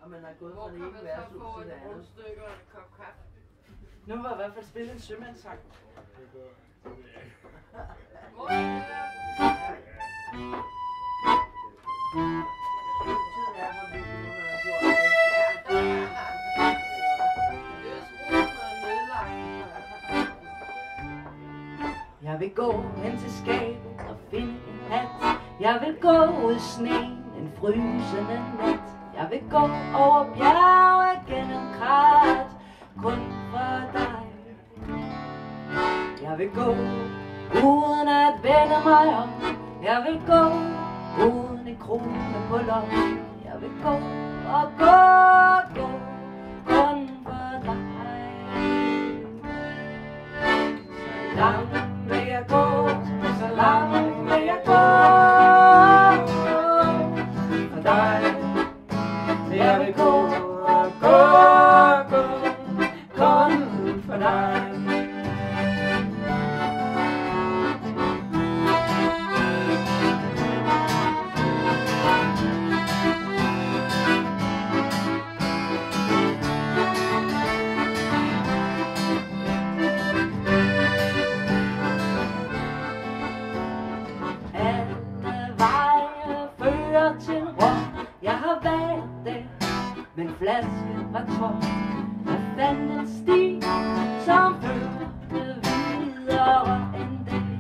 Og man er gået Hvor fra det kan ene man så værtshus få til det et andet. rundstykke og en kop kaffe? Nu var i hvert fald spillet en sømandssang. Hvor er det der? Tiden er forbi, nu har jeg gjort det. Øsbrug er nedlagt. Jeg vil gå hen til skabet og finde en hat. Jeg vil gå ud i sneen en frysende nat. Jeg vil gå over bjerge gennem krat, kun for dig. Jeg vil gå uden at vende mig om. Jeg vil gå uden en krone på lommen. Jeg vil gå og gå og gå, kun for dig. Så langt vil jeg gå, så langt vil jeg gå for dig. Jeg vil gå og gå og gå, kun for dig. Jeg har været der, men flasken var tom. Jeg fandt en sti, som førte videre en dag.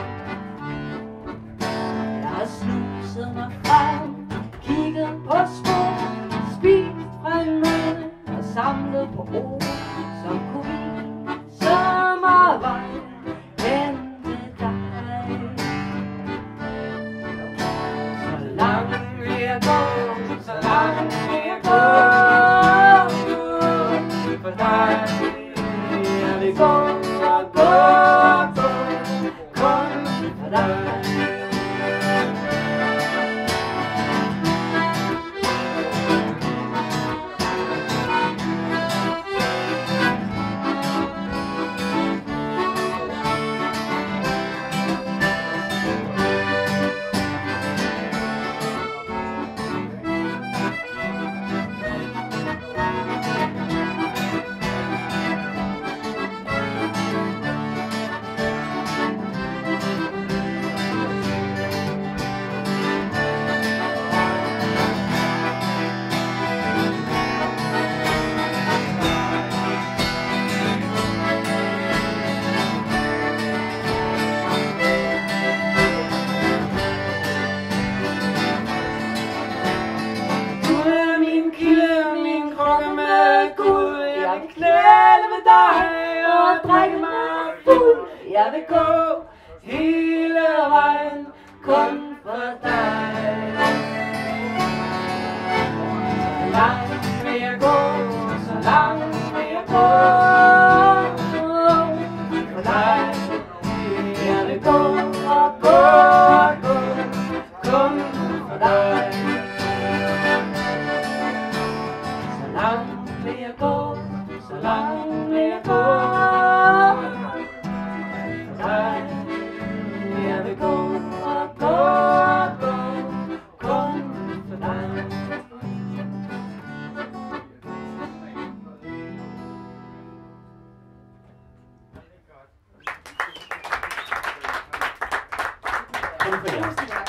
Jeg har snuset mig frem, kigget på spor, spist fra en mad og samlet på ord, som kunne vise mig vej hen til dig. Så langt vil jeg gå, så langt vil jeg gå for dig. Jeg vil gå og gå og gå, kun for dig. Jeg vil gå hele vejen, kun for dig. Så langt vil jeg gå, så langt vil jeg gå for dig. Jeg vil gå og gå og gå, kun for dig. Så langt vil jeg gå, så langt vil jeg gå. Jeg vil gå og gå og gå, kun for dig. Kun for jer.